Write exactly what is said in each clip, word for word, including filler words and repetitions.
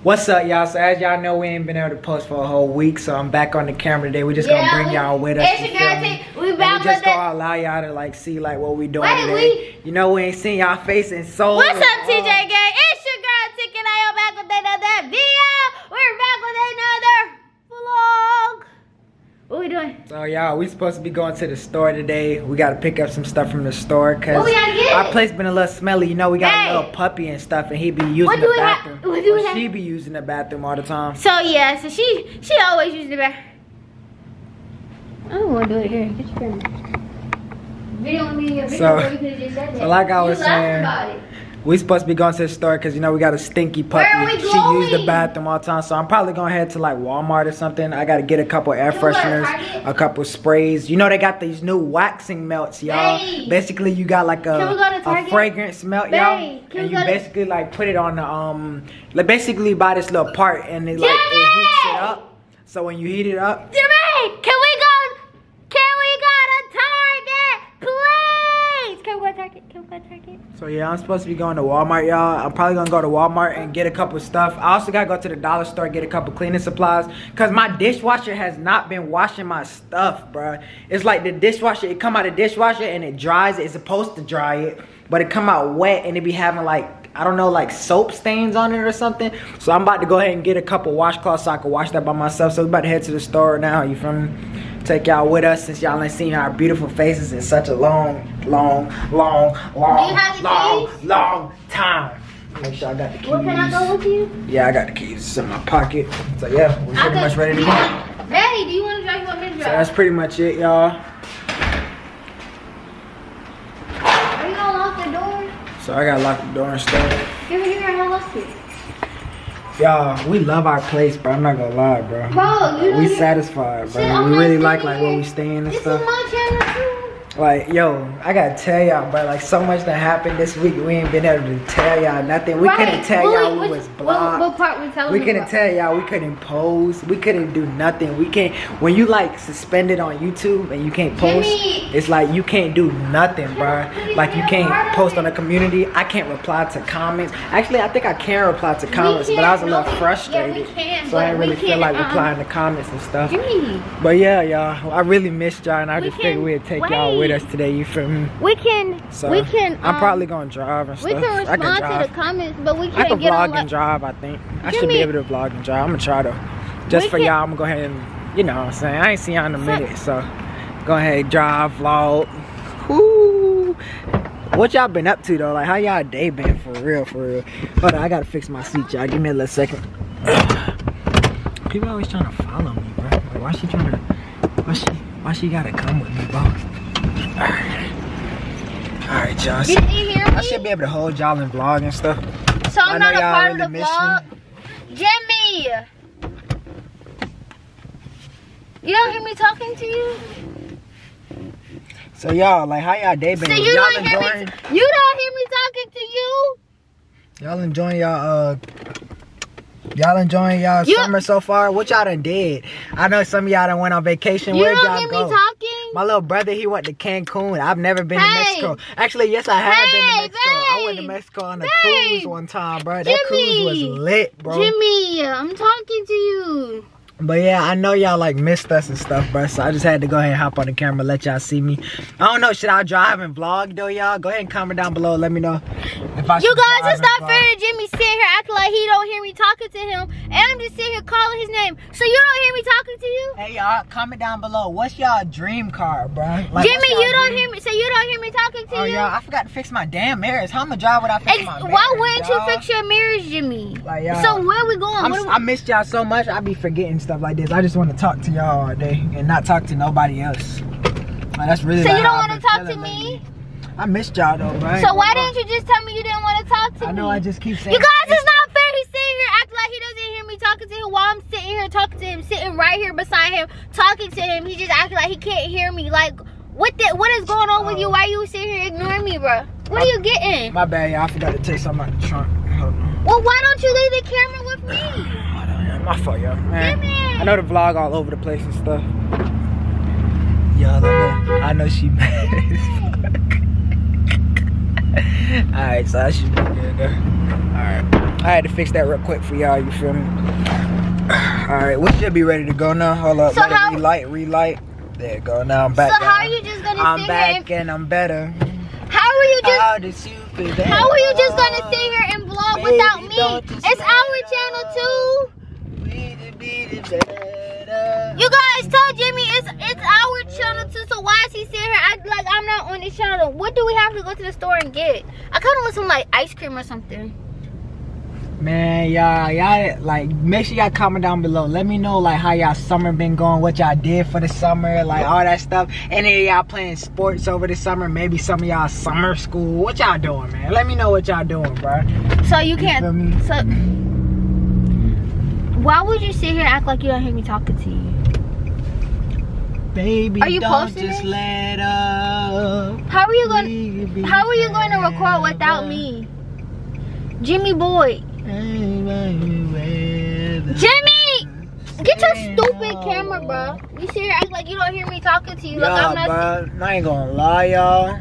What's up, y'all? So as y'all know, we ain't been able to post for a whole week, so I'm back on the camera today. We just yeah, gonna bring y'all with us. It's your girl Tink. We back we just with gonna it. allow y'all to like see like what we doing Wait, today. we... You know we ain't seen y'all face in so What's long. up, T J gang? It's your girl Tink and I am back with another video. We're back with another vlog. What we doing? So y'all, we supposed to be going to the store today. We gotta pick up some stuff from the store What cause we gotta get? our place been a little smelly. You know we got Hey. a little puppy and stuff, and he be using What the do we ha- bathroom. what do we Or have? she be using the bathroom all the time. So yeah, so she she always uses the bathroom. I don't want to do it here. Get your camera. Video me a video So- where you could have just said that. so like I You was laughed saying, about it. we supposed to be going to the store because, you know, we got a stinky puppy. Where are we She used the going? bathroom all the time. So I'm probably going to head to like Walmart or something. I got to get a couple air Can we go to fresheners, Target? a couple sprays. You know, they got these new waxing melts, y'all. Babe. Basically, you got like Can we a, go to a Target? fragrance melt, Babe, y'all. can And we you go to- basically like put it on the, um, like basically buy this little part and it like, it Jimmie! heats it up. So when you heat it up, Jimmie, can we go? Can we go to Target, please? Can we go to Target? Can we go to Target? so yeah, I'm supposed to be going to Walmart, y'all. I'm probably gonna go to Walmart and get a couple stuff. I also gotta go to the dollar store, get a couple cleaning supplies, cause my dishwasher has not been washing my stuff, bruh. It's like the dishwasher, it come out of the dishwasher and it dries. It's supposed to dry it, but it come out wet and it be having like, I don't know, like soap stains on it or something. So I'm about to go ahead and get a couple washcloths so I can wash that by myself. So we about to head to the store now, you feel me? Take y'all with us since y'all ain't seen our beautiful faces in such a long, long, long, long, you have the long, keys? long time. Make sure I got the keys. Well, can I go with you? Yeah, I got the keys. It's in my pocket. So yeah, we're I pretty could- much ready to go. Hey, do you want to drive? You want me to So drive? that's pretty much it, y'all. Are you gonna lock the door? So I gotta lock the door and stuff. Give me here, I'm gonna lock it. Y'all, we love our place, bro. I'm not gonna lie, bro. Bro, you we don't- satisfied, bro. Shit, I'm we not really sitting like like where here. we staying and This stuff. is my channel too. Like, yo, I gotta tell y'all, bro. Like, so much that happened this week. We ain't been able to tell y'all nothing. We Right. couldn't tell Well, y'all we which- was what- blocked. What part we telling We you couldn't about? tell y'all we couldn't pose. We couldn't do nothing. We can't. When you like suspended on YouTube and you can't post, Jimmie. it's like you can't do nothing, bro. Please Like you be a can't part of post on it. the community. I can't reply to comments. Actually, I think I can reply to comments, but I was a little can't. No, we- frustrated, yeah, we can, so I but didn't we really feel can't, like uh-uh. replying to comments and stuff. Jimmie, But yeah, y'all, I really missed y'all, and I We just figured can- we'd take y'all with wait. us today. You feel me? we can, So we can. I'm um, probably gonna drive and stuff. We can I respond can to drive. the comments, but we I can't can get on. vlog Like, and drive. I think I should Jimmie. be able to vlog and drive. I'm gonna try though. Just We for can- y'all, I'm gonna go ahead and, you know what I'm saying. I ain't seen y'all in a So- minute, so go ahead, drive, vlog. Whoo! What y'all been up to though? Like how y'all day been for real, for real? Hold on, I gotta fix my seat, y'all. Give me a little second. People always trying to follow me, bro. Like why she trying to? Why she? Why she gotta come with me, bro? All right. All right, y'all. Did you hear me? I should be able to hold y'all and vlog and stuff. So I I'm know not a y'all part really of the miss vlog. Jimmie, you don't hear me talking to you. So y'all, like how y'all day been? So you y'all don't hear me. enjoying? You don't hear me talking to you. Y'all enjoying y'all uh y'all enjoying y'all You- summer so far? What y'all done did? I know some of y'all done went on vacation. You Where'd don't y'all hear go? me talking. My little brother, he went to Cancun. I've never been Hey. to Mexico. Actually, yes, I have been Hey, to Mexico. I went to babe. Mexico on a Babe. cruise one time, bro. That cruise was Jimmie. lit, bro. Jimmie, I'm talking to you. But yeah, I know y'all like missed us and stuff, bro. So I just had to go ahead and hop on the camera, let y'all see me. I don't know, should I drive and vlog though, y'all? Go ahead and comment down below. Let me know if I You should guys, drive it's and not vlog. fair to Jimmie sitting here acting like he don't hear me talking to him, and I'm just sitting here calling his name. So you don't hear me talking to you? Hey y'all, comment down below. What's y'all dream car, bro? Like, what's Jimmie, y'all you don't dream- hear me. So you don't hear me talking to Oh you? y'all, I forgot to fix my damn mirrors. How I'ma drive without fixing Ex- my mirrors? why wouldn't you dawg? fix your mirrors, Jimmie? Like, y'all, So where we going? I'm, What are we- I missed y'all so much. I be forgetting stuff like this. I just want to talk to y'all all day and not talk to nobody else. Like, that's really. So like you don't how I've want to been talk to feeling me? lately. I missed y'all though, bro. So why didn't you just tell me you didn't want to talk to I me? know I just keep saying. You guys, it's not fair. He's sitting here acting like he doesn't hear me talking to him while I'm sitting here talking to him, sitting right here beside him, talking to him. He just acting like he can't hear me. Like, what the, what is going on with you? Why you sitting here ignoring me, bro? What are you getting? My bad, y'all. I forgot to take something out the trunk. Hold on. Well, why don't you leave the camera with me? Hold on, yeah, my fault, y'all. Man, Jimmie. I know the vlog all over the place and stuff. Y'all, I know, I know she mad as fuck. Alright, so I should be good though. Alright. I had to fix that real quick for y'all, you feel me? Alright, we should be ready to go now. Hold up, so let how, it relight, relight. There you go, now I'm back. So how down. are you just gonna I'm sit back here and I'm better. How are you just How did you feel that? How are you just gonna sit here and vlog Baby, without me? It's our channel too. You guys tell Jimmie it's it's our channel too, so why is he sitting here acting like I'm not on this channel? What do we have to go to the store and get? I kinda want some like ice cream or something. Man, y'all, y'all, like, make sure y'all comment down below. Let me know, like, how y'all summer been going, what y'all did for the summer, like, all that stuff. Any of y'all playing sports over the summer, maybe some of y'all summer school. What y'all doing, man? Let me know what y'all doing, bro. So you can't, you feel me? so, why would you sit here and act like you don't hear me talking to you? Baby, are you don't posting just it? let up. How are you going, how are you going to record without me? Jimmie boy. Jimmie! Get your stupid camera, bro. You sit here act like you don't hear me talking to you. Like Yeah, I'm not. bro, I ain't gonna lie, y'all.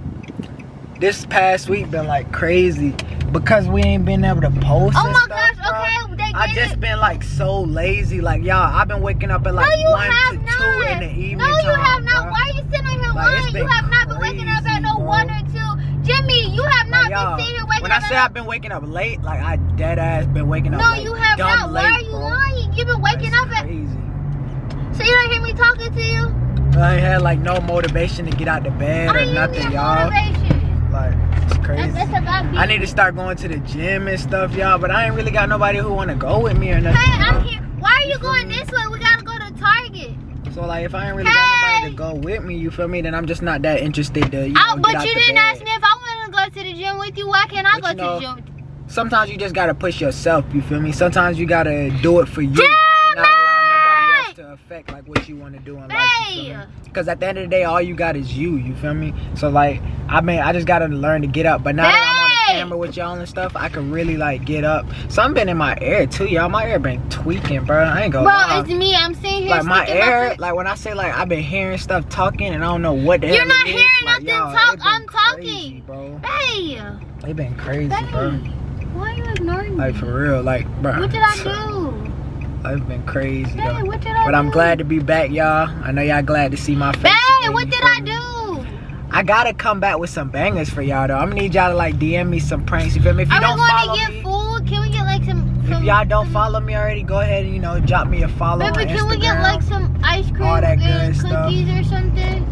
This past week been like crazy because we ain't been able to post. Oh and my stuff, gosh, bro. okay, they get I just it. been like so lazy, like y'all. I've been waking up at like no, you one have to not. two in the evening. No, you time, have not. bro. Why are you sitting here Like, lying? it's You been have not been waking up at no crazy, one bro. or two. Jimmie, you have not Like, been sitting here waking when up I say at I've been waking up late, like I dead ass been waking up. no, like, you have dumb not. late, Why are you bro. lying? You've been waking That's up at. crazy. So you don't hear me talking to you? I ain't had like no motivation to get out the bed I or ain't nothing, need y'all. motivation. Like, it's crazy. That's, that's a God I need to start going to the gym and stuff, y'all, but I ain't really got nobody who want to go with me or nothing. Hey, I'm y'all. here. Why are you going this way? We gotta go to Target. So, like, if I ain't really Hey. got nobody to go with me, you feel me, then I'm just not that interested to, you know, Oh, get but out you the didn't bed. ask me if I want to go to the gym with you. Why can't I But go you to know, the gym? Sometimes you just got to push yourself, you feel me? Sometimes you got to do it for you. Not allow nobody else to affect, like, what you want to do in life, you feel me? Because at the end of the day, all you got is you, you feel me? So, like, I mean, I just got to learn to get up. But now that I'm on the camera with y'all and stuff, I can really, like, get up. Something been in my ear, too, y'all. My ear been tweaking, bro. I ain't gonna Bro, lie. it's me. I'm sitting here Like, my sticking ear, foot- like, when I say, like, I've been hearing stuff talking and I don't know what the hell You're not it is. hearing like, nothing y'all, talk. it been I'm crazy, talking. bro. Hey. It been crazy, Hey. bro. Why are you ignoring me? Like, for real, like, bro. What did I do? It's been crazy, Hey, though. what did I But do? I'm glad to be back, y'all. I know y'all glad to see my face. Hey, again, what you did feel I me? do? I gotta come back with some bangers for y'all, though. I'm gonna need y'all to, like, D M me some pranks, you feel me? If you Are we don't going follow to get me, food? Can we get like some? some if y'all don't some, follow me already, go ahead and, you know, drop me a follow Baby, on can Instagram. we get like some ice cream all that good and stuff. cookies or something?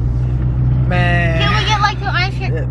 Man. Can we get like some ice cream?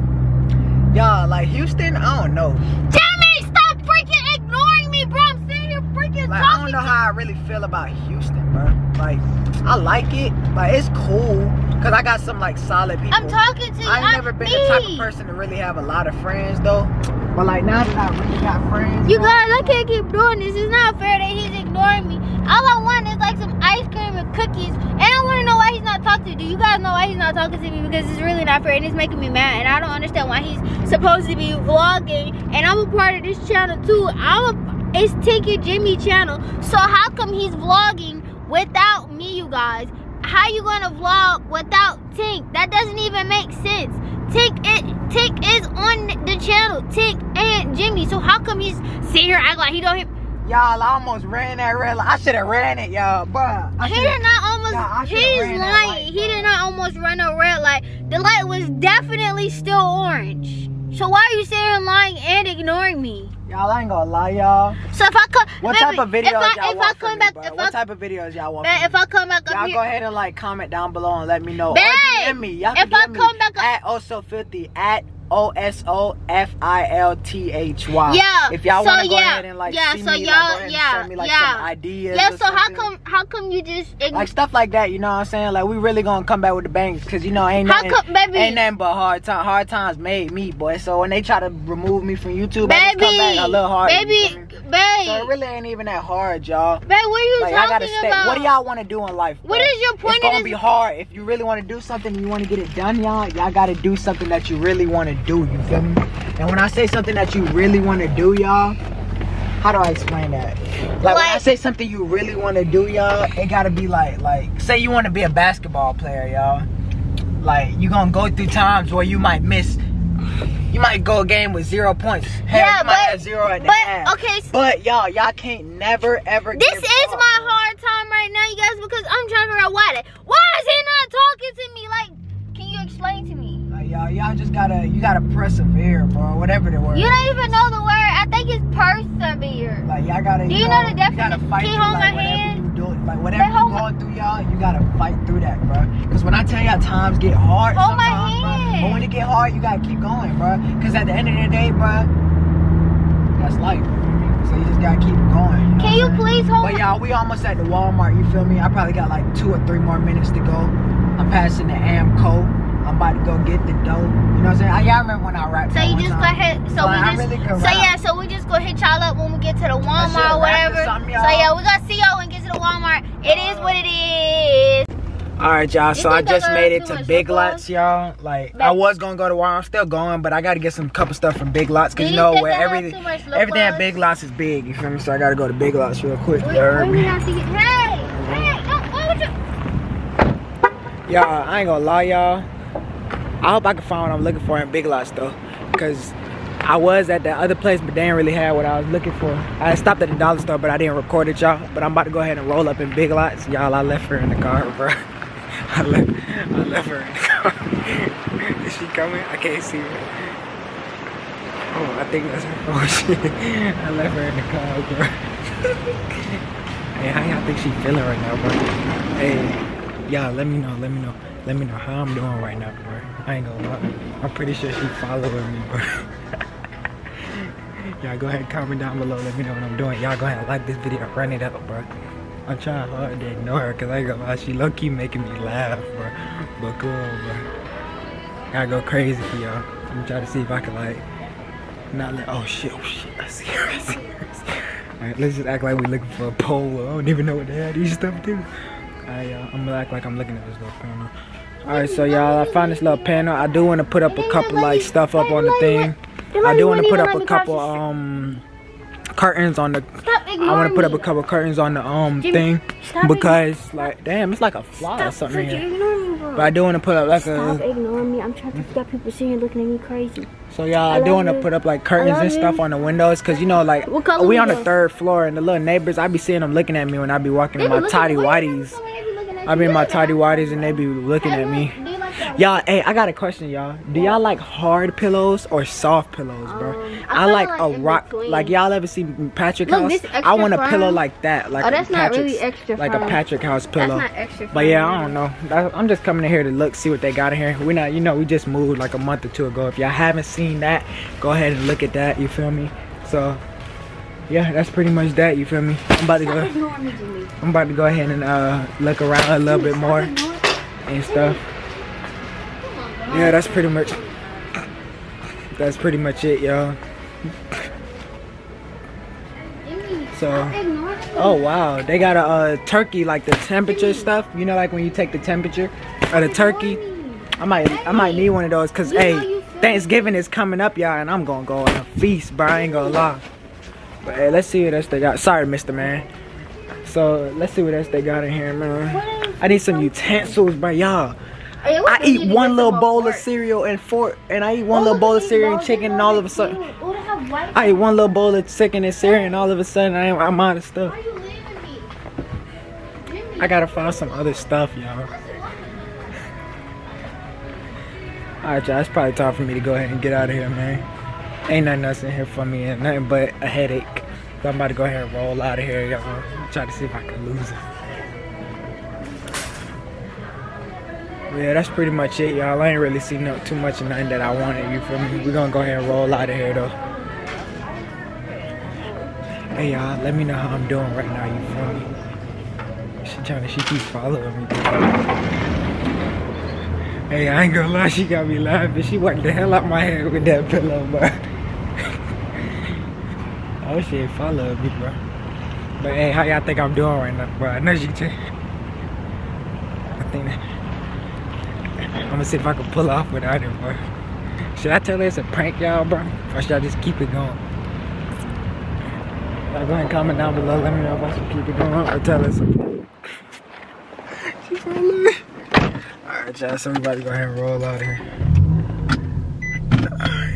Y'all, like, Houston, I don't know. Jimmie, stop freaking ignoring me, bro. I'm sitting here freaking Like, I talking don't know to how I really feel about Houston, bro. Like, I like it. Like, it's cool. Because I got some, like, solid people. I'm talking to you. I ain't I'm never been me. the type of person to really have a lot of friends, though. But, like, now that I really got friends. You bro, guys, I can't keep doing this. It's not fair that he's ignoring me. All I want is like some ice cream and cookies. And I want to know why he's not talking to you. Do you guys know why he's not talking to me? Because it's really not fair and it's making me mad. And I don't understand why he's supposed to be vlogging. And I'm a part of this channel too. I'm a, it's Tink and Jimmie channel. So how come he's vlogging without me, you guys? How you gonna vlog without Tink? That doesn't even make sense. Tink, it, Tink is on the channel. Tink and Jimmie. So how come he's sitting here acting like he don't hear? Y'all, I almost ran that red light. I should have ran it, y'all. Bruh. I He shoulda- did not almost, Y'all, I shoulda he's ran that lying. light, He bro. did not almost run a red light. The light was definitely still orange. So why are you sitting here lying and ignoring me? Y'all, I ain't gonna lie, y'all. So if I come, What baby, type of videos if I, y'all if I want come from back, me, if bro? I, What type of videos y'all want babe, from me? if I come back up Y'all here, go ahead and, like, comment down below and let me know. Babe, or D M me. Y'all can if I D M come me back up- at oh so filthy at O S O F I L T H Y. yeah. If y'all so want to go yeah, ahead and, like, yeah, see so me, like, y'all, go ahead and yeah, show me, like, yeah. some ideas Yeah. or So how something. come, how come you just ign- Like, stuff like that, you know what I'm saying? Like, we really gonna come back with the bangs, because, you know, ain't How nothing, come, baby? ain't nothing but hard time. Hard times made me, boy. So when they try to remove me from YouTube, I just come back a little hard. baby, babe, So it really ain't even that hard, y'all. babe, what are you Like, I talking gotta stay. about? What do y'all want to do in life? What bro? is your point It's of gonna this- be hard. If you really want to do something and you want to get it done, y'all, y'all gotta do something that you really want to do. You feel me? And when I say something that you really want to do, y'all, how do I explain that? Like, when I Like- say something you really want to do, y'all, it gotta be like, like, say you want to be a basketball player, y'all. Like, you gonna go through times where you might miss You might go a game with zero points. Hell, Yeah, you might but- have zero at the but, half. okay, so- But y'all, y'all can't never ever. This give is up, my bro. hard time right now, you guys, because I'm trying to figure out why that. Why is he not talking to me? Like, can you explain to me? Like, y'all, y'all just gotta, you gotta persevere, bro. Whatever the word. You don't even know the word. I think it's persevere. Like, y'all gotta. Do you you know, know the You gotta definition? fight Can you through, hold like, my whatever hand? you do, like whatever Wait, you hold my- going through, y'all. You gotta fight through that, bro. Cause when I tell y'all times get hard, Hold my sometimes, bro, hand. but when it get hard, you gotta keep going, bro. Cause at the end of the day, bro, that's life. So you just gotta keep going. You know Can you what I'm saying? please hold But my- y'all, we almost at the Walmart. You feel me? I probably got like two or three more minutes to go. I'm passing the Amco. I'm about to go get the dough. You know what I'm saying? I, y'all remember when I rapped So that you one just time? go ahead. So Like, we I just. really can so rap. yeah. So we just go hit y'all up when we get to the shit Walmart or wrapped or whatever. something, So y'all. yeah, we gonna see y'all when we get to the Walmart. It is what it is. All right, y'all. So You I think I just got made it too to much Big lip Lots, y'all. Like I Back- was gonna go to Walmart. I'm still going, but I gotta get some couple stuff from Big Lots, cause Do you you know think where I have everything, too much lip everything at gloss? Big Lots is big. You feel me? So I gotta go to Big Lots real quick. Wait, You heard wait, we me? have to get. Hey, hey, don't, why would you? Y'all, I ain't gonna lie, y'all. I hope I can find what I'm looking for in Big Lots though, cause I was at the other place, but they didn't really have what I was looking for. I stopped at the dollar store, but I didn't record it, y'all. But I'm about to go ahead and roll up in Big Lots, y'all. I left her in the car, bro. I left, I left her in the car. Is she coming? I can't see her. Oh, I think that's her. Oh shit! I left her in the car, bro. Hey, how y'all think she feeling right now, bro? Hey, y'all, let me know, let me know. Let me know how I'm doing right now, bro. I ain't gonna lie. I'm pretty sure she following me, bro. Y'all go ahead and comment down below. Let me know what I'm doing. Y'all go ahead and like this video. Run it up, bro. I'm trying hard to ignore her because I ain't gonna lie. She low-key making me laugh, bro. But cool, bro. Gotta go crazy for y'all. I'm trying to see if I can, like, not let. Oh, shit. Oh, shit. I see her. I see her. I see her. Alright, let's just act like we're looking for a pole. I don't even know what the hell these stuff do. Alright, y'all. I'm gonna act like I'm looking at this little panel. Alright, so y'all, I found this little panel. I do want to put up a couple like stuff up on the thing. I do want to put up a couple um curtains on the. I want to put up a couple curtains on the um thing because like damn, it's like a fly or something here. But I do want to put up like Stop a. ignoring me. I'm trying to stop people sitting here looking at me crazy. So y'all, I, I do love want to you. put up like curtains I and love stuff you. on the windows because you know like What color we on the windows? third floor and the little neighbors, I be seeing them looking at me when I be walking in my tidy whities. I be in my tidy whities and they be looking at me. Y'all, hey, I got a question, y'all. Do y'all like hard pillows or soft pillows, bro? Um, I, I like kinda a like in rock. between. Like y'all ever see Patrick Look, House? this extra I want a firm. pillow like that, like Oh, that's not Patrick's, really extra like a firm. Patrick House pillow. That's not extra But yeah, firm. I don't know. That- I'm just coming in here to look, see what they got in here. We not, you know, we just moved like a month or two ago. If y'all haven't seen that, go ahead and look at that. You feel me? So yeah, that's pretty much that. You feel me? I'm about to Stop go. ignoring me, Jimmie. I'm about to go ahead and uh, look around a little bit more and stuff. Yeah, that's pretty much. That's pretty much it, y'all. So, oh wow, they got a uh, turkey like the temperature stuff. You know, like when you take the temperature of the turkey. I might, I might need one of those because hey, Thanksgiving is coming up, y'all, and I'm gonna go on a feast, bro. I ain't gonna lie. But hey, let's see what else they got. Sorry, Mister Man. So let's see what else they got in here, man. I need some utensils, bro, y'all. I eat one little bowl of cereal and fork, and I eat one little bowl of cereal and chicken, and all of a sudden, I eat one little bowl of chicken and cereal, and all of a sudden, I am, I'm out of stuff. I gotta find some other stuff, y'all. Alright, y'all, it's probably time for me to go ahead and get out of here, man. Ain't nothing else in here for me, and nothing but a headache. So I'm about to go ahead and roll out of here, y'all. Try to see if I can lose it. Yeah, that's pretty much it, y'all. I ain't really seen no, too much of nothing that I wanted, you feel me? We're gonna go ahead and roll out of here, though. Hey, y'all, let me know how I'm doing right now, you feel me? She trying to, she keeps following me. Hey, I ain't gonna lie, she got me laughing. She whacked the hell out my head with that pillow, bro. Oh, she ain't following me, bro. But hey, how y'all think I'm doing right now, bro? I know she just... I think that... I'm gonna see if I can pull off without it, bro. Should I tell her it's a prank, y'all, bro? Or should I just keep it going? Y'all go ahead and comment down below. Let me know if I should keep it going or tell her something. She's following me. Alright, y'all. So everybody go ahead and roll out of here. Alright.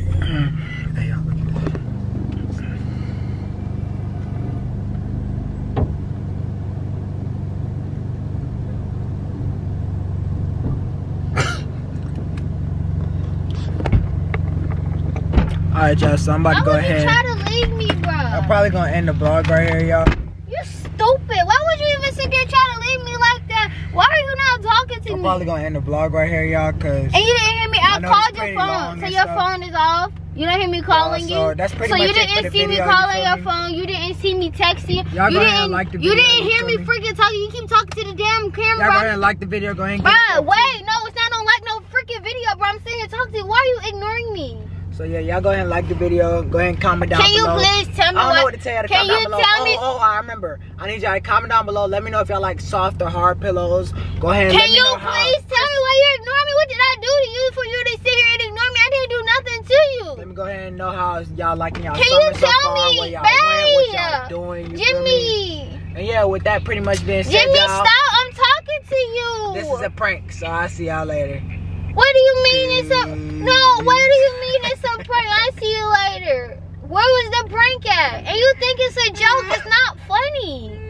Alright, y'all, so I'm about to go ahead. Why would you try to leave me, bro? I'm probably gonna end the vlog right here, y'all. You stupid. Why would you even sit there trying to leave me like that? Why are you not talking to I'm me? probably gonna end the vlog right here, y'all, cause... And you didn't hear me. I, I called your phone. So your stuff. phone is off. You don't hear me calling yeah, so you. That's pretty so much you didn't it for the see video, me calling you your me? phone. You didn't see me texting you. Y'all You go ahead didn't and like the You video. didn't hear me me? freaking talking. You keep talking to the damn camera. Y'all go ahead and like the video. Go ahead and Bruh, wait. No, it's not on like no freaking video, bro. I'm sitting here talking to you. Why are you ignoring me? So yeah, y'all go ahead and like the video. Go ahead and comment down can below. Can you please tell me I don't what, know what to tell you to Can comment you down below. tell oh, me? Oh, I remember. I need y'all to comment down below. Let me know if y'all like soft or hard pillows. Go ahead and Can let me you know please how... tell me why you're ignoring me? What did I do to you for you to sit here and ignore me? I didn't do nothing to you. Let me go ahead and know how y'all liking y'all Can summer you tell so far, me, what y'all babe? went, what y'all doing, you feel me? Jimmie. And yeah, with that pretty much being said, Jimmie, y'all, stop. I'm talking to you. this is a prank, so I'll see y'all later. What do you mean it's a... No, what do you mean it's a prank? I see you later. Where was the prank at? And you think it's a joke? It's not funny.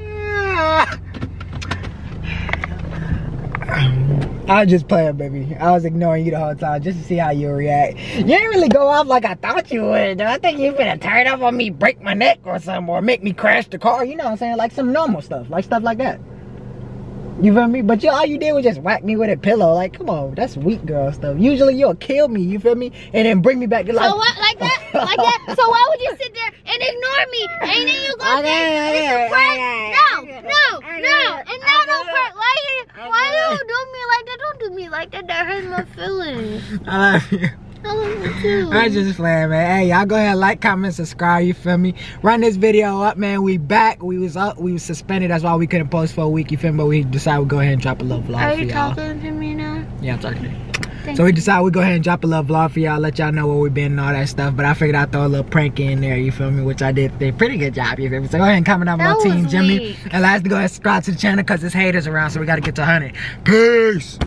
I was just playing, baby. I was ignoring you the whole time just to see how you react. You didn't really go off like I thought you would. I think you finna turn up on me, break my neck or something, or make me crash the car. You know what I'm saying? Like some normal stuff, like stuff like that. You feel me? But you, all you did was just whack me with a pillow. Like, come on, that's weak girl stuff. Usually you'll kill me, you feel me? And then bring me back to life. So what, like that? Like that? So why would you sit there and ignore me? And then you go, okay, it's a prank? No, no, no, it's not no prank. Why you, why you do me like that? Don't do me like that. That hurts my feelings. I love you. I love you too. I just playing, man. Hey, y'all go ahead, like, comment, subscribe, you feel me? Run this video up, man. We back. We was up. We was suspended. That's why we couldn't post for a week, you feel me? But we decided we'd go ahead and drop a little vlog Are for you y'all. talking to me now? Yeah, I'm talking to you. Thank So we you. decided we'd go ahead and drop a little vlog for y'all, let y'all know where we been and all that stuff. But I figured I'd throw a little prank in there, you feel me? Which I did a pretty good job, you feel me? So go ahead and comment down below, That Team was Jimmie. weak. And lastly, go ahead and subscribe to the channel because there's haters around, so we got to get to one hundred. Peace!